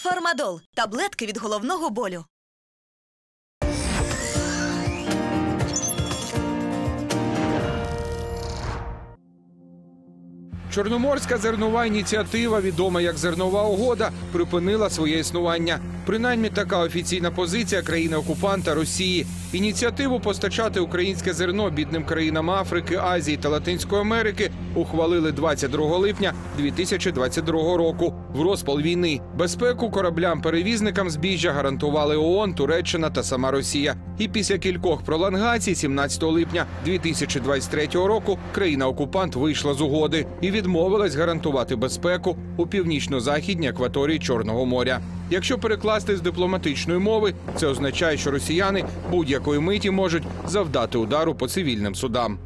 Фармадол – таблетки від головного болю. Чорноморська зернова ініціатива, відома як «Зернова угода», припинила своє існування. Принаймні така офіційна позиція країни-окупанта Росії. Ініціативу постачати українське зерно бідним країнам Африки, Азії та Латинської Америки ухвалили 22 липня 2022 року в розпал війни. Безпеку кораблям-перевізникам збіжжя гарантували ООН, Туреччина та сама Росія. І після кількох пролонгацій 17 липня 2023 року країна-окупант вийшла з угоди і відмовилась гарантувати безпеку у північно-західній акваторії Чорного моря. Якщо перекласти з дипломатичної мови, це означає, що росіяни будь-якої миті можуть завдати удару по цивільним судам.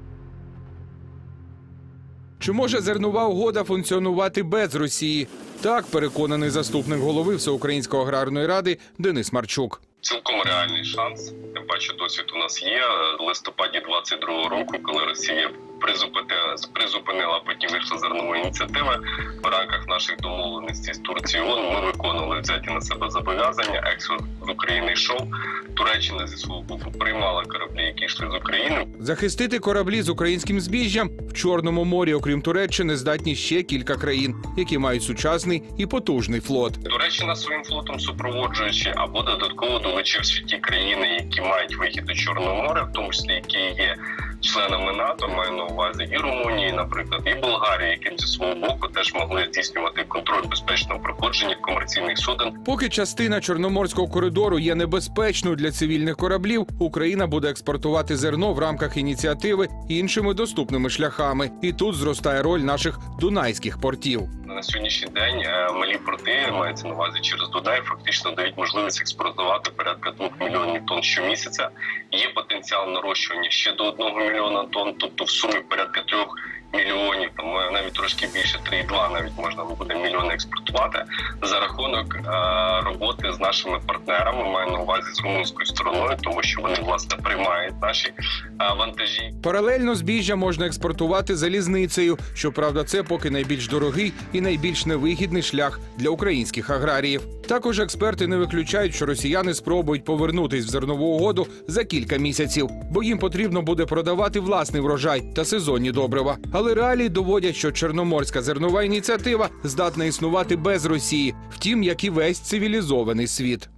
Чи може зернова угода функціонувати без Росії? Так переконаний заступник голови Всеукраїнської аграрної ради Денис Марчук. Цілком реальний шанс. Тим паче досвід у нас є. В листопаді 22-го року, коли Росія призупинила, потім вийшла зернова ініціатива, в рамках наших домовленостей з Турцією ми виконували взяті на себе зобов'язання, експорт з України йшов. Туреччина зі свого боку приймала кораблі, які йшли з України. Захистити кораблі з українським збіжжям в Чорному морі, окрім Туреччини, здатні ще кілька країн, які мають сучасний і потужний флот. Туреччина своїм флотом супроводжуючи або додатково долучивши ті країни, які мають вихід до Чорного моря, в тому числі які є членами НАТО, маю на увазі і Румунії, наприклад, і Болгарії, які зі свого боку теж могли здійснювати контроль безпечного проходження комерційних суден. Поки частина Чорноморського коридору є небезпечною для цивільних кораблів, Україна буде експортувати зерно в рамках ініціативи іншими доступними шляхами. І тут зростає роль наших дунайських портів. На сьогоднішній день малі порти, мається на увазі через Дунай, фактично дають можливість експортувати порядка 2 мільйонів тонн щомісяця. Є потенціал нарощування ще до 1 мільйона тонн, тобто в сумі порядка 3 мільйонів, там навіть трошки більше, 3,2 навіть можна буде мільйони експортувати за рахунок роботи з нашими партнерами, маю на увазі з румунською стороною, тому що вони, власне, приймають наші вантажі. Паралельно збіжжя можна експортувати залізницею. Щоправда, це поки найбільш дорогий і найбільш невигідний шлях для українських аграріїв. Також експерти не виключають, що росіяни спробують повернутись в зернову угоду за кілька місяців, бо їм потрібно буде продавати власний врожай та сезонні добрива. Але реалії доводять, що Чорноморська зернова ініціатива здатна існувати без Росії, втім, як і весь цивілізований світ.